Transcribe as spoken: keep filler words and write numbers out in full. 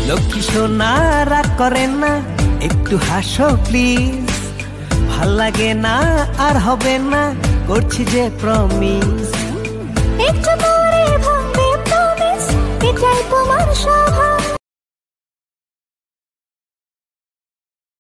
লক্ষ্মী সোনা রাগ করেন না, একটু হাসো প্লিজ। ভাল লাগে না আর হবে না, করছি যে প্রমিস। একটু পরে ভাঙবে প্রমিস, এটাই তোমার স্বভাব।